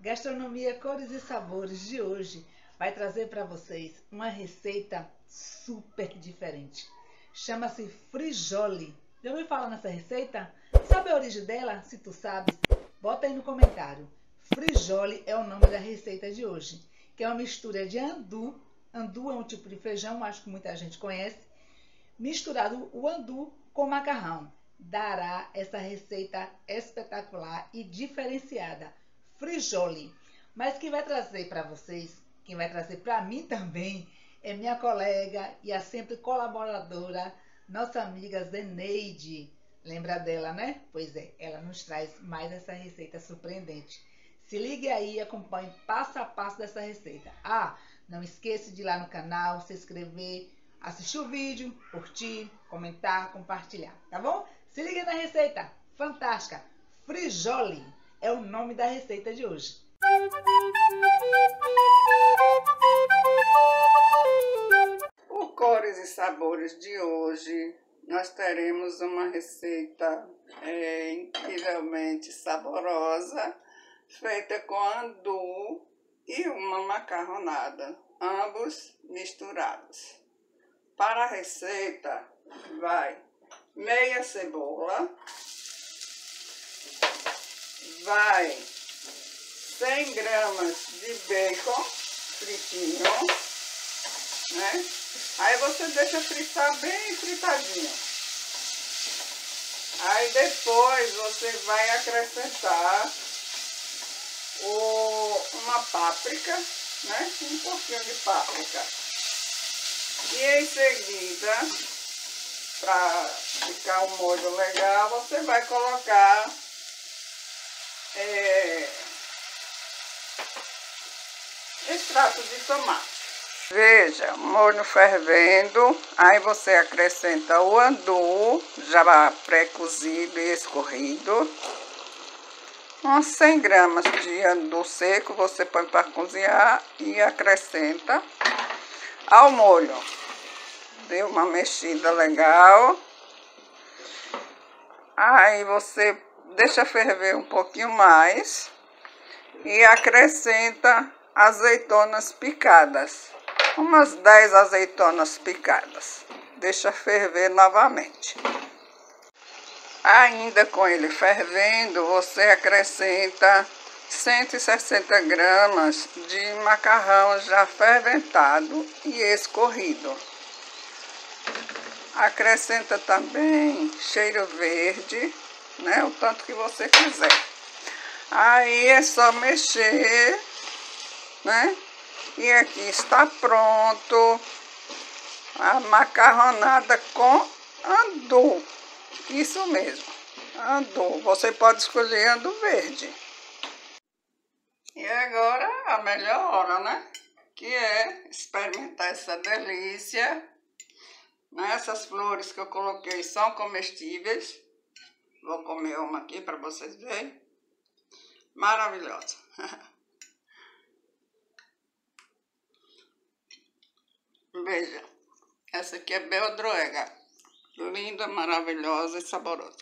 Gastronomia Cores e Sabores de hoje vai trazer para vocês uma receita super diferente. Chama-se frijole. Já ouviu falar nessa receita? Sabe a origem dela? Se tu sabes, bota aí no comentário. Frijole é o nome da receita de hoje, que é uma mistura de andu. Andu é um tipo de feijão, acho que muita gente conhece. Misturado o andu com macarrão. Dará essa receita espetacular e diferenciada. Frijole. Mas quem vai trazer para vocês, quem vai trazer para mim também, é minha colega e a sempre colaboradora, nossa amiga Zeneide. Lembra dela, né? Pois é, ela nos traz mais essa receita surpreendente. Se ligue aí e acompanhe passo a passo dessa receita. Não esqueça de ir lá no canal, se inscrever, assistir o vídeo, curtir, comentar, compartilhar, tá bom? Se liga na receita fantástica. Frijole é o nome da receita de hoje. O Cores e Sabores de hoje, nós teremos uma receita incrivelmente saborosa, feita com andu e uma macarronada, ambos misturados. Para a receita, vai meia cebola, vai 100 gramas de bacon fritinho, né? Aí você deixa fritar bem fritadinho. Aí depois você vai acrescentar uma páprica, né? Um pouquinho de páprica. E em seguida, para ficar um molho legal, você vai colocar extrato de tomate. Veja, molho fervendo, aí você acrescenta o andu, já pré-cozido e escorrido. Uns 100 gramas de andu seco você põe para cozinhar e acrescenta ao molho. Dê uma mexida legal. Aí você deixa ferver um pouquinho mais e acrescenta azeitonas picadas. Umas 10 azeitonas picadas. Deixa ferver novamente. Ainda com ele fervendo, você acrescenta 160 gramas de macarrão já fermentado e escorrido. Acrescenta também cheiro verde, né? O tanto que você quiser. Aí é só mexer, né? E aqui está pronto a macarronada com andu. Isso mesmo, andu. Você pode escolher andu verde. E agora a melhor hora, né? Que é experimentar essa delícia. Essas flores que eu coloquei são comestíveis. Vou comer uma aqui para vocês verem. Maravilhosa. Veja, essa aqui é beldroega. Linda, maravilhosa e saborosa.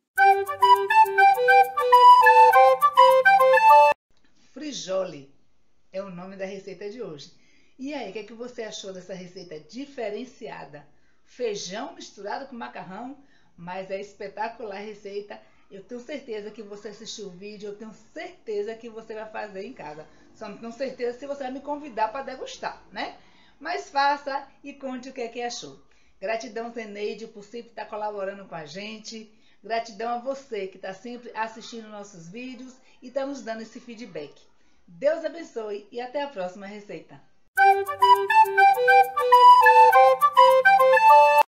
Frijole é o nome da receita de hoje. E aí, o que você achou dessa receita diferenciada? Feijão misturado com macarrão, mas é espetacular a receita. Eu tenho certeza que você assistiu o vídeo, eu tenho certeza que você vai fazer em casa. Só não tenho certeza se você vai me convidar para degustar, né? Mas faça e conte o que achou. Gratidão, Zeneide, por sempre estar colaborando com a gente. Gratidão a você que está sempre assistindo nossos vídeos e está nos dando esse feedback. Deus abençoe e até a próxima receita.